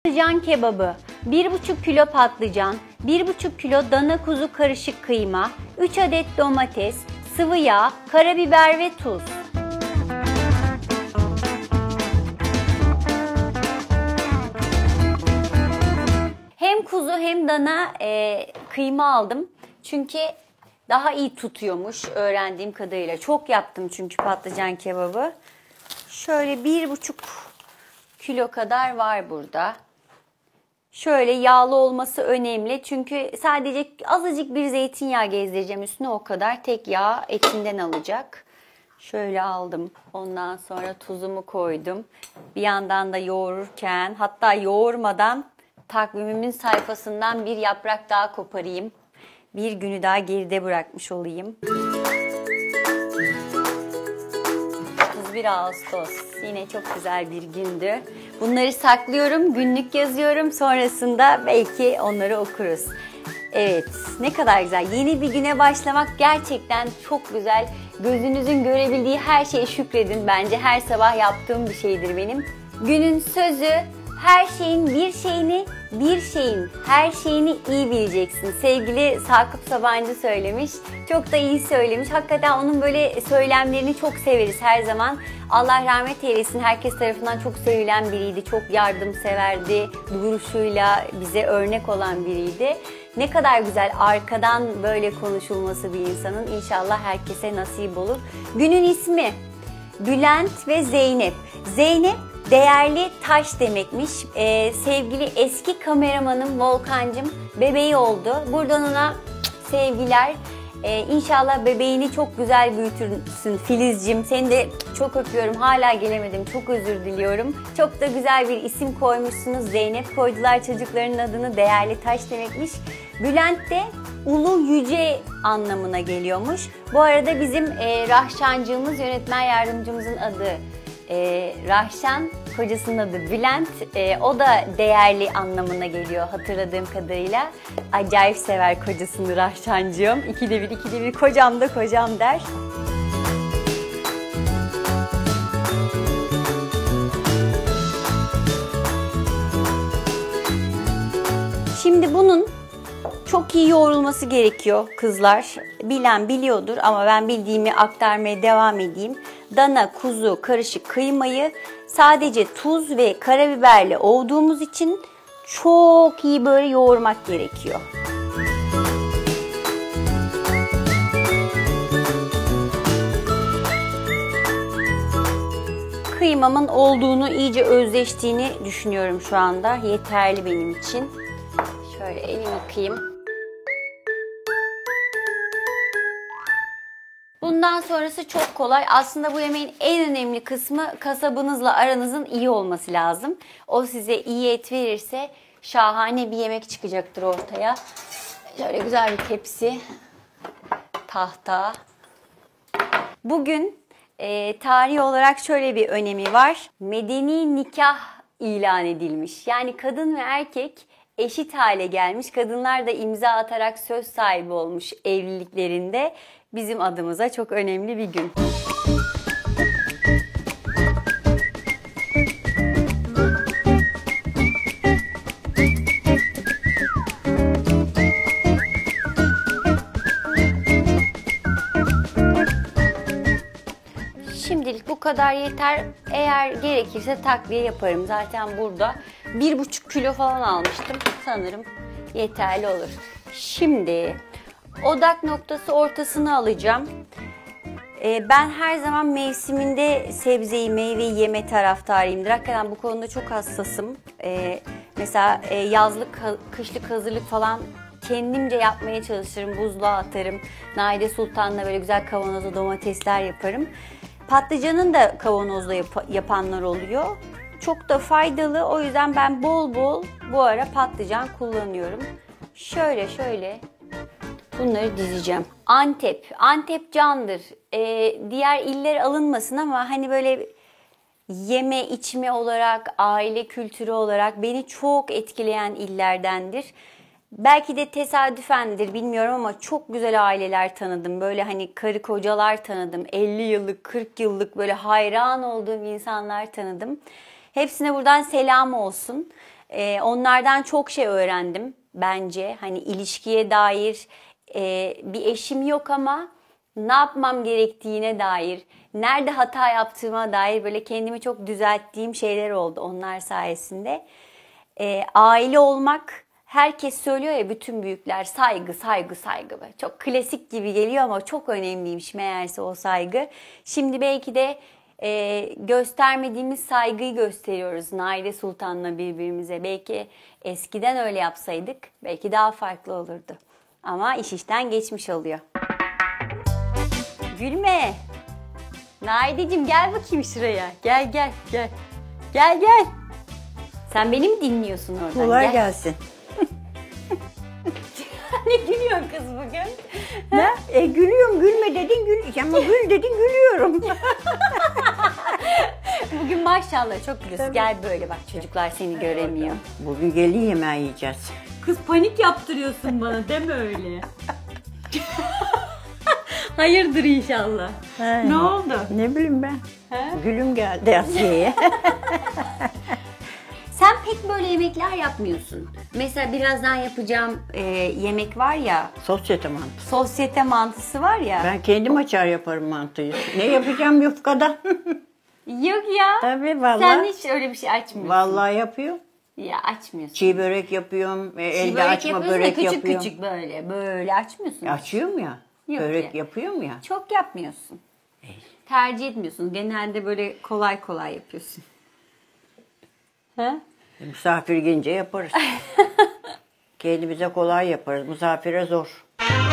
Patlıcan kebabı, 1,5 kilo patlıcan, 1,5 kilo dana kuzu karışık kıyma, 3 adet domates, sıvı yağ, karabiber ve tuz. Hem kuzu hem dana kıyma aldım. Çünkü daha iyi tutuyormuş öğrendiğim kadarıyla. Çok yaptım çünkü patlıcan kebabı. Şöyle 1,5 kilo kadar var burada. Şöyle yağlı olması önemli. Çünkü sadece azıcık bir zeytinyağı gezdireceğim üstüne, o kadar. Tek yağ etinden alacak. Şöyle aldım. Ondan sonra tuzumu koydum. Bir yandan da yoğururken, hatta yoğurmadan takvimimin sayfasından bir yaprak daha koparayım. Bir günü daha geride bırakmış olayım. 31 Ağustos. Yine çok güzel bir gündü. Bunları saklıyorum, günlük yazıyorum. Sonrasında belki onları okuruz. Evet, ne kadar güzel. Yeni bir güne başlamak gerçekten çok güzel. Gözünüzün görebildiği her şeye şükredin. Bence her sabah yaptığım bir şeydir benim. Günün sözü: her şeyin her şeyini iyi bileceksin. Sevgili Sakıp Sabancı söylemiş. Çok da iyi söylemiş. Hakikaten onun böyle söylemlerini çok severiz her zaman. Allah rahmet eylesin. Herkes tarafından çok sevilen biriydi. Çok yardımseverdi. Duruşuyla bize örnek olan biriydi. Ne kadar güzel arkadan böyle konuşulması bir insanın. İnşallah herkese nasip olur. Günün ismi Bülent ve Zeynep. Zeynep değerli taş demekmiş. Sevgili eski kameramanım Volkancım bebeği oldu. Buradan ona sevgiler. İnşallah bebeğini çok güzel büyütürsün Filizcim. Seni de çok öpüyorum. Hala gelemedim. Çok özür diliyorum. Çok da güzel bir isim koymuşsunuz. Zeynep koydular çocuklarının adını. Değerli taş demekmiş. Bülent de ulu yüce anlamına geliyormuş. Bu arada bizim Rahşancığımız, yönetmen yardımcımızın adı Rahşan, kocasının adı Bülent. O da değerli anlamına geliyor hatırladığım kadarıyla. Acayip sever kocasını Rahşancığım. İkide bir kocam da kocam der. Şimdi bunun çok iyi yoğrulması gerekiyor kızlar. Bilen biliyordur ama ben bildiğimi aktarmaya devam edeyim. Dana kuzu karışık kıymayı sadece tuz ve karabiberle ovduğumuz için çok iyi böyle yoğurmak gerekiyor. Kıymamın olduğunu, iyice özleştiğini düşünüyorum şu anda. Yeterli benim için. Şöyle elimi yıkayayım. Bundan sonrası çok kolay. Aslında bu yemeğin en önemli kısmı kasabınızla aranızın iyi olması lazım. O size iyi et verirse şahane bir yemek çıkacaktır ortaya. Şöyle güzel bir tepsi, tahta. Bugün tarihi olarak şöyle bir önemi var. Medeni nikah ilan edilmiş. Yani kadın ve erkek eşit hale gelmiş. Kadınlar da imza atarak söz sahibi olmuş evliliklerinde. Bizim adımıza çok önemli bir gün. Şimdilik bu kadar yeter. Eğer gerekirse takviye yaparım. Zaten burada 1,5 kilo falan almıştım. Sanırım yeterli olur. Şimdi odak noktası ortasını alacağım. Ben her zaman mevsiminde sebzeyi, meyveyi yeme taraftarıyımdır. Hakikaten bu konuda çok hassasım. Mesela yazlık, kışlık hazırlık falan kendimce yapmaya çalışırım. Buzluğa atarım. Naide Sultan'la böyle güzel kavanozda domatesler yaparım. Patlıcanın da kavanozda yapanlar oluyor. Çok da faydalı. O yüzden ben bol bol bu ara patlıcan kullanıyorum. Şöyle bunları dizeceğim. Antep candır. Diğer iller alınmasın ama hani böyle yeme içme olarak, aile kültürü olarak beni çok etkileyen illerdendir. Belki de tesadüfendir bilmiyorum ama çok güzel aileler tanıdım. Böyle hani karı kocalar tanıdım. 50 yıllık, 40 yıllık böyle hayran olduğum insanlar tanıdım. Hepsine buradan selam olsun. Onlardan çok şey öğrendim bence. Hani ilişkiye dair bir eşim yok ama ne yapmam gerektiğine dair, nerede hata yaptığıma dair böyle kendimi çok düzelttiğim şeyler oldu onlar sayesinde. Aile olmak, herkes söylüyor ya, bütün büyükler saygı, saygı, saygı. Çok klasik gibi geliyor ama çok önemliymiş meğerse o saygı. Şimdi belki de göstermediğimiz saygıyı gösteriyoruz Naide Sultan'la birbirimize. Belki eskiden öyle yapsaydık belki daha farklı olurdu. Ama iş işten geçmiş oluyor. Gülme. Naideciğim gel bakayım şuraya. Gel gel gel. Gel gel. Sen beni mi dinliyorsun oradan? Kolay gelsin. Ne gülüyorsun kız bugün? Ne? Gülüyorum, gülme dedin gül ama gül dedin gülüyorum. Bugün maşallah çok gülüyorsun. Tabii. Gel böyle bak, çocuklar seni göremiyor. Bugün gelin yemeği yiyeceğiz. Kız panik yaptırıyorsun bana, deme öyle. Hayırdır inşallah. He. Ne oldu? Ne bileyim ben. He? Gülüm geldi Asiye'ye. Sen pek böyle yemekler yapmıyorsun. Mesela birazdan yapacağım yemek var ya, Sosyete mantısı. sosyete mantısı var ya. Ben kendim açar yaparım mantıyı. Ne yapacağım yufkadan? Yok ya. Tabii vallahi. Sen hiç öyle bir şey açmıyorsun. Vallahi yapıyorum. Ya açmıyorsun. Çiğ börek yapıyorum. Elde Börek açma yapıyorsun da börek küçük yapıyorum. küçük böyle açmıyorsun. Açıyorum ya. Yok Börek ya. yapıyorum ya. Çok yapmıyorsun. Tercih etmiyorsun. Genelde böyle kolay kolay yapıyorsun. Ha? Misafir gelince yaparız. Kendimize kolay yaparız. Misafire zor.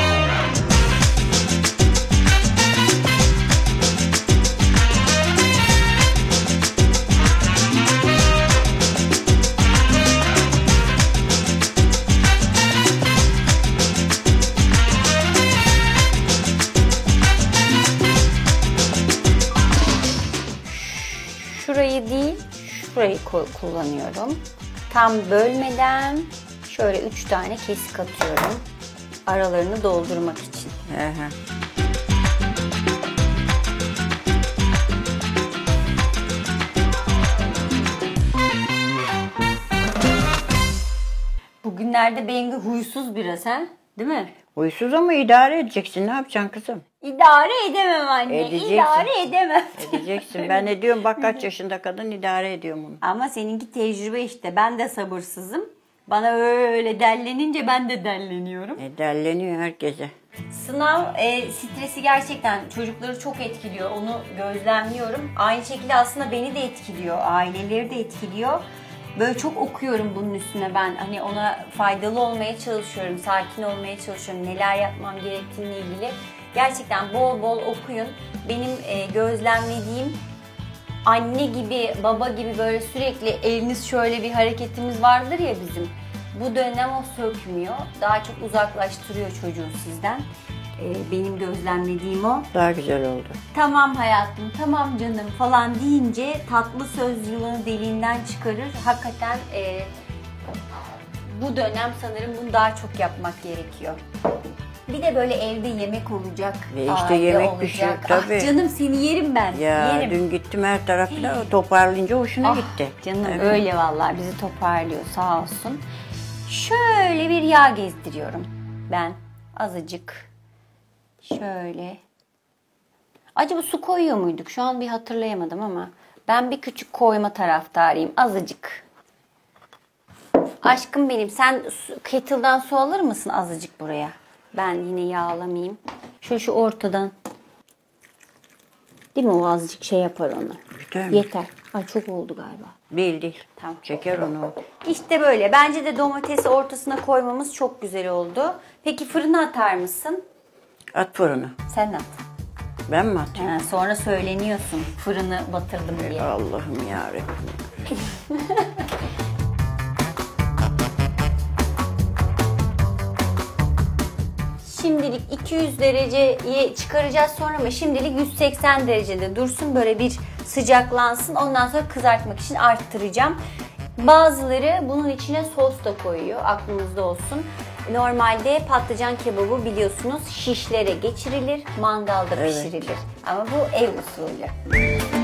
Şurayı değil, şurayı kullanıyorum. Tam bölmeden şöyle 3 tane kesik atıyorum. Aralarını doldurmak için. Hı hı. Bugünlerde Bengi huysuz biraz, ha? Değil mi? Huysuz ama idare edeceksin. Ne yapacaksın kızım? İdare edemem anne. Edeceksin. İdare edemem. Edeceksin. Ben ne diyorum? Bak kaç yaşında kadın idare ediyorum onu. Ama seninki tecrübe işte. Ben de sabırsızım. Bana öyle dellenince ben de delleniyorum. Delleniyor herkese. Sınav stresi gerçekten çocukları çok etkiliyor. Onu gözlemliyorum. Aynı şekilde aslında beni de etkiliyor. Aileleri de etkiliyor. Böyle çok okuyorum bunun üstüne ben. Hani ona faydalı olmaya çalışıyorum. Sakin olmaya çalışıyorum. Neler yapmam gerektiğine ilgili. Gerçekten bol bol okuyun. Benim gözlemlediğim, anne gibi, baba gibi böyle sürekli eliniz şöyle bir hareketimiz vardır ya bizim. Bu dönem o sökmüyor. Daha çok uzaklaştırıyor çocuğu sizden. Benim gözlemlediğim o. Daha güzel oldu. Tamam hayatım, tamam canım falan deyince tatlı söz yılanı deliğinden çıkarır. Hakikaten bu dönem sanırım bunu daha çok yapmak gerekiyor. Bir de böyle evde yemek olacak, Ve işte aile yemek olacak. pişiyor, Ah tabii. canım, seni yerim ben, Ya yerim. dün gittim her tarafta toparlayınca hoşuna Ah gitti. canım, Evet. öyle vallahi bizi toparlıyor sağ olsun. Şöyle bir yağ gezdiriyorum ben azıcık. Şöyle. Acaba su koyuyor muyduk? Şu an bir hatırlayamadım ama ben bir küçük koyma taraftarıyım. Azıcık. Aşkım benim, sen kettle'dan su alır mısın azıcık buraya? Ben yine yağlamayayım. Şu ortadan. Değil mi, o azıcık şey yapar onu. Yeter mi? Yeter. Ay çok oldu galiba. Değil değil. Tamam. Çeker onu. İşte böyle. Bence de domatesi ortasına koymamız çok güzel oldu. Peki fırına atar mısın? At fırını. Sen at. Ben mi atayım? Ha, sonra söyleniyorsun fırını batırdım diye. Allah'ım yarabbim. Şimdilik 200 dereceye çıkaracağız sonra ama şimdilik 180 derecede dursun, böyle bir sıcaklansın. Ondan sonra kızartmak için arttıracağım. Bazıları bunun içine sos da koyuyor, aklınızda olsun. Normalde patlıcan kebabı biliyorsunuz şişlere geçirilir, mangalda pişirilir. Ama bu ev usulü.